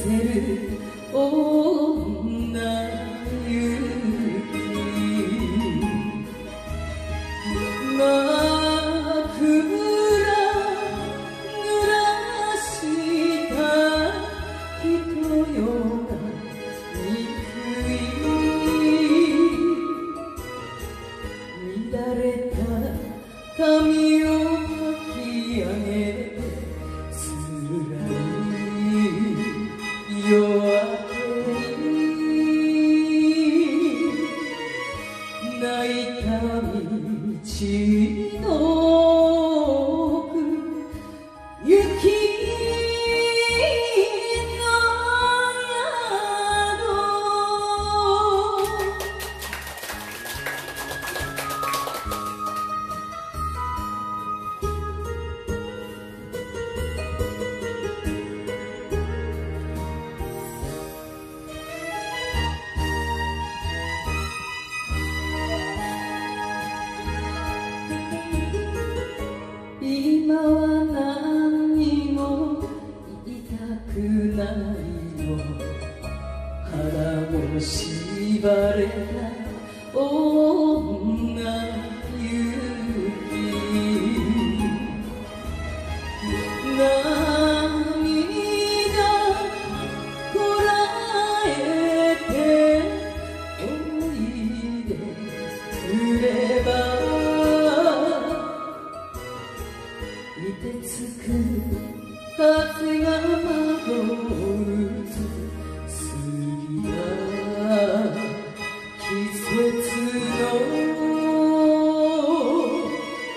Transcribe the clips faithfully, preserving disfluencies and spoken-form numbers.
せる女ゆき枕濡らした人よが憎い乱れた髪をかき上げつらい夜明けに泣いた道の奥雪今は何にも言いたくないの腹も縛れた女ゆき涙こらえておいでくれば凍てつく風が窓を打つ過ぎた季節の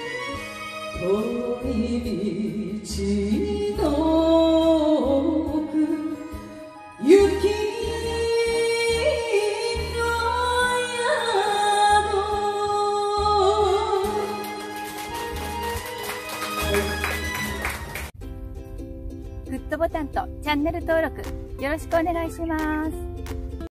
遠い道の奥雪の宿グッドボタンとチャンネル登録よろしくお願いします。